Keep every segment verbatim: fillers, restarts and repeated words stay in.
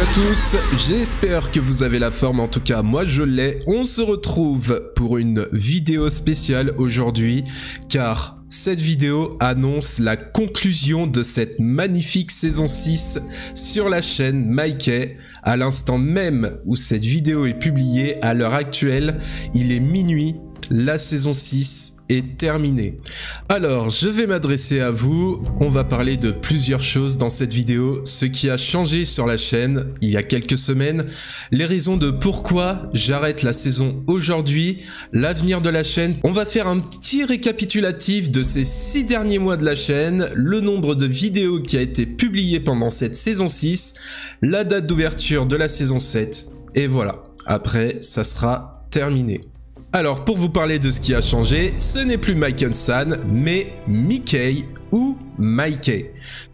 tous, j'espère que vous avez la forme, en tout cas moi je l'ai. On se retrouve pour une vidéo spéciale aujourd'hui car cette vidéo annonce la conclusion de cette magnifique saison six sur la chaîne MyK. À l'instant même où cette vidéo est publiée, à l'heure actuelle, il est minuit, la saison six est terminée. Alors, je vais m'adresser à vous, on va parler de plusieurs choses dans cette vidéo, ce qui a changé sur la chaîne il y a quelques semaines, les raisons de pourquoi j'arrête la saison aujourd'hui, l'avenir de la chaîne. On va faire un petit récapitulatif de ces six derniers mois de la chaîne, le nombre de vidéos qui a été publié pendant cette saison six, la date d'ouverture de la saison sept, et voilà. Après, ça sera terminé. Alors, pour vous parler de ce qui a changé, ce n'est plus Mike-San, mais Mickey ou MyK.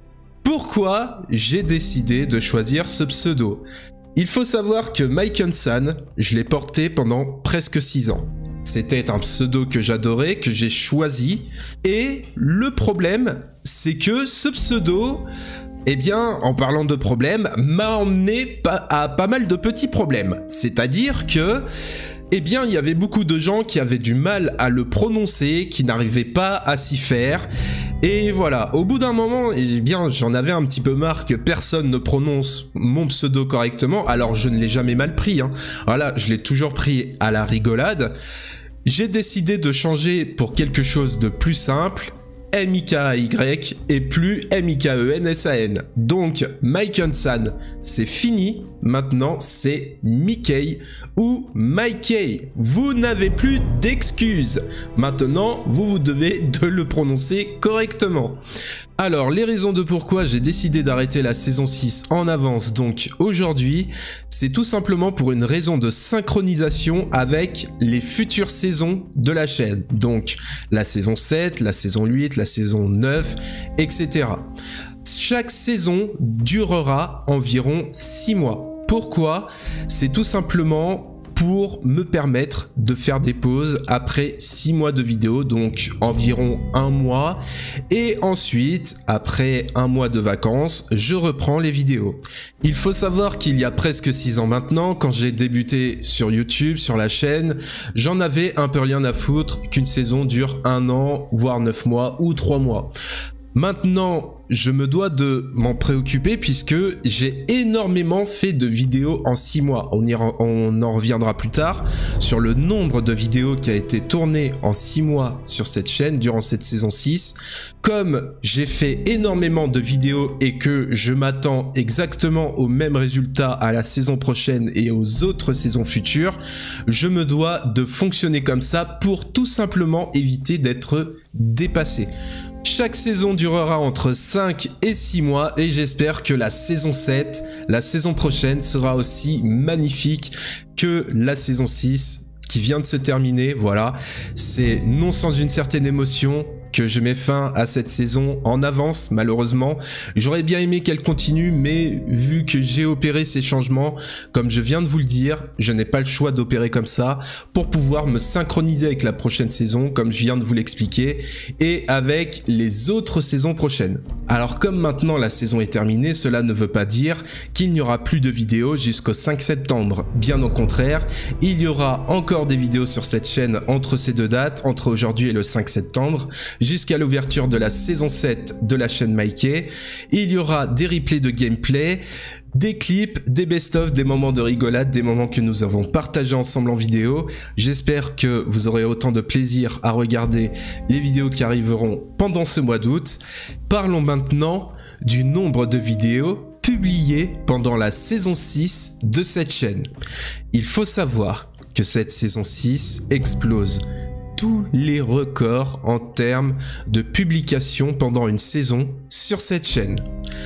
Pourquoi j'ai décidé de choisir ce pseudo? Il faut savoir que Mike-San, je l'ai porté pendant presque six ans. C'était un pseudo que j'adorais, que j'ai choisi, et le problème, c'est que ce pseudo, eh bien, en parlant de problèmes, m'a emmené à pas mal de petits problèmes. C'est-à-dire que eh bien, il y avait beaucoup de gens qui avaient du mal à le prononcer, qui n'arrivaient pas à s'y faire. Et voilà, au bout d'un moment, eh bien, j'en avais un petit peu marre que personne ne prononce mon pseudo correctement. Alors, je ne l'ai jamais mal pris, hein. Voilà, je l'ai toujours pris à la rigolade. J'ai décidé de changer pour quelque chose de plus simple. M I K A Y et plus M I K E N S A N. Donc, Mike-San, c'est fini. Maintenant, c'est Mickey ou MyK. Vous n'avez plus d'excuses. Maintenant, vous, vous devez de le prononcer correctement. Alors, les raisons de pourquoi j'ai décidé d'arrêter la saison six en avance, donc aujourd'hui, c'est tout simplement pour une raison de synchronisation avec les futures saisons de la chaîne. Donc, la saison sept, la saison huit, la saison neuf, et cetera. Chaque saison durera environ six mois. Pourquoi? C'est tout simplement pour me permettre de faire des pauses après six mois de vidéos, donc environ un mois. Et ensuite, après un mois de vacances, je reprends les vidéos. Il faut savoir qu'il y a presque six ans maintenant, quand j'ai débuté sur YouTube, sur la chaîne, j'en avais un peu rien à foutre qu'une saison dure un an, voire neuf mois ou trois mois. Maintenant, je me dois de m'en préoccuper puisque j'ai énormément fait de vidéos en six mois. On, y on en reviendra plus tard sur le nombre de vidéos qui a été tourné en six mois sur cette chaîne durant cette saison six. Comme j'ai fait énormément de vidéos et que je m'attends exactement au même résultat à la saison prochaine et aux autres saisons futures, je me dois de fonctionner comme ça pour tout simplement éviter d'être dépassé. Chaque saison durera entre cinq et six mois et j'espère que la saison sept, la saison prochaine, sera aussi magnifique que la saison six qui vient de se terminer. Voilà, c'est non sans une certaine émotion que je mets fin à cette saison en avance, malheureusement. J'aurais bien aimé qu'elle continue, mais vu que j'ai opéré ces changements, comme je viens de vous le dire, je n'ai pas le choix d'opérer comme ça pour pouvoir me synchroniser avec la prochaine saison, comme je viens de vous l'expliquer, et avec les autres saisons prochaines. Alors comme maintenant la saison est terminée, cela ne veut pas dire qu'il n'y aura plus de vidéos jusqu'au cinq septembre. Bien au contraire, il y aura encore des vidéos sur cette chaîne entre ces deux dates, entre aujourd'hui et le cinq septembre, jusqu'à l'ouverture de la saison sept de la chaîne MyK. Il y aura des replays de gameplay, des clips, des best-of, des moments de rigolade, des moments que nous avons partagés ensemble en vidéo. J'espère que vous aurez autant de plaisir à regarder les vidéos qui arriveront pendant ce mois d'août. Parlons maintenant du nombre de vidéos publiées pendant la saison six de cette chaîne. Il faut savoir que cette saison six explose tous les records en termes de publication pendant une saison sur cette chaîne.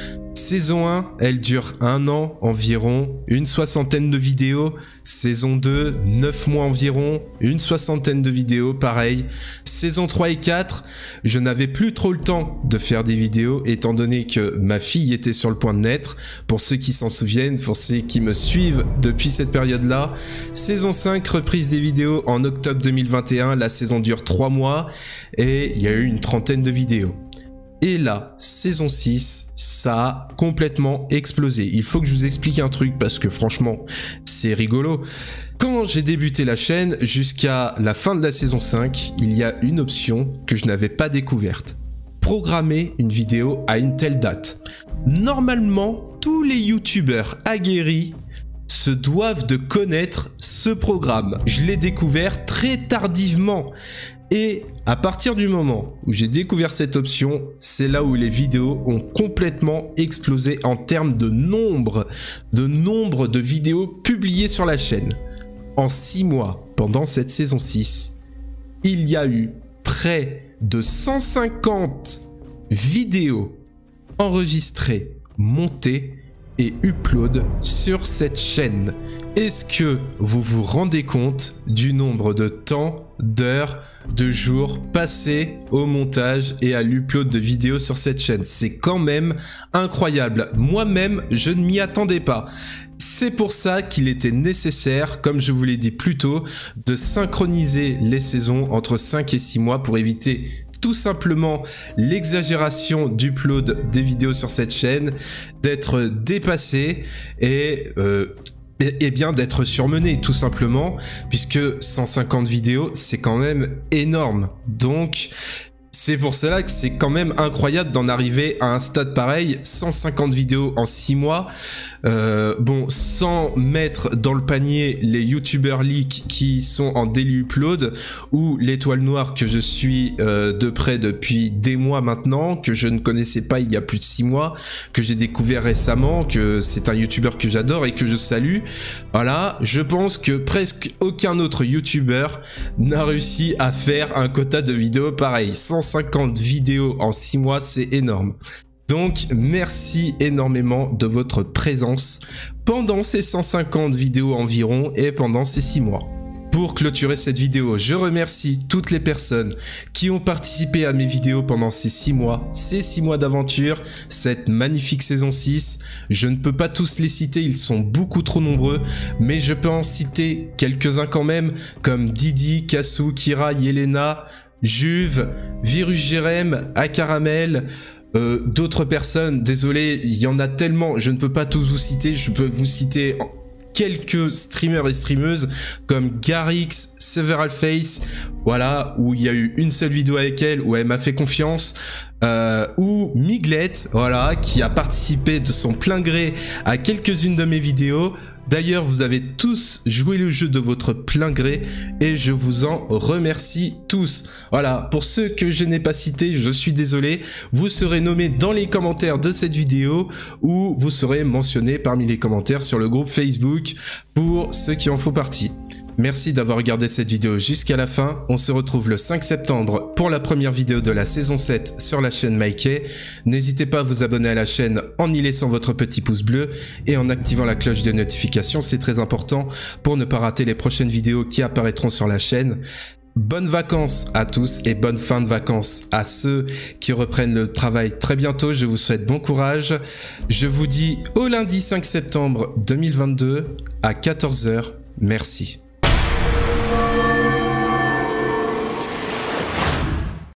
Saison un, elle dure un an environ, une soixantaine de vidéos. Saison deux, neuf mois environ, une soixantaine de vidéos, pareil. Saison trois et quatre, je n'avais plus trop le temps de faire des vidéos étant donné que ma fille était sur le point de naître. Pour ceux qui s'en souviennent, pour ceux qui me suivent depuis cette période-là. Saison cinq, reprise des vidéos en octobre deux mille vingt et un, la saison dure trois mois et il y a eu une trentaine de vidéos. Et là, saison six, ça a complètement explosé. Il faut que je vous explique un truc parce que franchement, c'est rigolo. Quand j'ai débuté la chaîne, jusqu'à la fin de la saison cinq, il y a une option que je n'avais pas découverte. Programmer une vidéo à une telle date. Normalement, tous les youtubeurs aguerris se doivent de connaître ce programme. Je l'ai découvert très tardivement. Et à partir du moment où j'ai découvert cette option, c'est là où les vidéos ont complètement explosé en termes de nombre, de nombre de vidéos publiées sur la chaîne. En six mois, pendant cette saison six, il y a eu près de cent cinquante vidéos enregistrées, montées et upload sur cette chaîne. Est-ce que vous vous rendez compte du nombre de temps, d'heures, de jours passés au montage et à l'upload de vidéos sur cette chaîne? C'est quand même incroyable. Moi-même, je ne m'y attendais pas. C'est pour ça qu'il était nécessaire, comme je vous l'ai dit plus tôt, de synchroniser les saisons entre cinq et six mois pour éviter tout simplement l'exagération d'upload des vidéos sur cette chaîne, d'être dépassé et, euh, et, et bien d'être surmené tout simplement, puisque cent cinquante vidéos c'est quand même énorme. Donc c'est pour cela que c'est quand même incroyable d'en arriver à un stade pareil, cent cinquante vidéos en six mois. Euh, bon, sans mettre dans le panier les youtubeurs leaks qui sont en daily upload ou l'étoile noire que je suis euh, de près depuis des mois maintenant, que je ne connaissais pas il y a plus de six mois, que j'ai découvert récemment, que c'est un youtubeur que j'adore et que je salue. Voilà, je pense que presque aucun autre youtubeur n'a réussi à faire un quota de vidéos pareil. cent cinquante vidéos en six mois, c'est énorme. Donc, merci énormément de votre présence pendant ces cent cinquante vidéos environ et pendant ces six mois. Pour clôturer cette vidéo, je remercie toutes les personnes qui ont participé à mes vidéos pendant ces six mois, ces six mois d'aventure, cette magnifique saison six. Je ne peux pas tous les citer, ils sont beaucoup trop nombreux, mais je peux en citer quelques-uns quand même, comme Didi, Kassou, Kira, Yelena, Juve, Virus Jérém, Acaramel, Euh, d'autres personnes, désolé, il y en a tellement, je ne peux pas tous vous citer, je peux vous citer quelques streamers et streameuses comme Garrix, Several Face, voilà, où il y a eu une seule vidéo avec elle, où elle m'a fait confiance, euh, ou Miglet, voilà, qui a participé de son plein gré à quelques-unes de mes vidéos. D'ailleurs, vous avez tous joué le jeu de votre plein gré et je vous en remercie tous. Voilà, pour ceux que je n'ai pas cités, je suis désolé. Vous serez nommés dans les commentaires de cette vidéo ou vous serez mentionnés parmi les commentaires sur le groupe Facebook pour ceux qui en font partie. Merci d'avoir regardé cette vidéo jusqu'à la fin. On se retrouve le cinq septembre pour la première vidéo de la saison sept sur la chaîne Mikey. N'hésitez pas à vous abonner à la chaîne en y laissant votre petit pouce bleu et en activant la cloche des notifications, c'est très important pour ne pas rater les prochaines vidéos qui apparaîtront sur la chaîne. Bonnes vacances à tous et bonne fin de vacances à ceux qui reprennent le travail très bientôt. Je vous souhaite bon courage. Je vous dis au lundi cinq septembre deux mille vingt-deux à quatorze heures. Merci.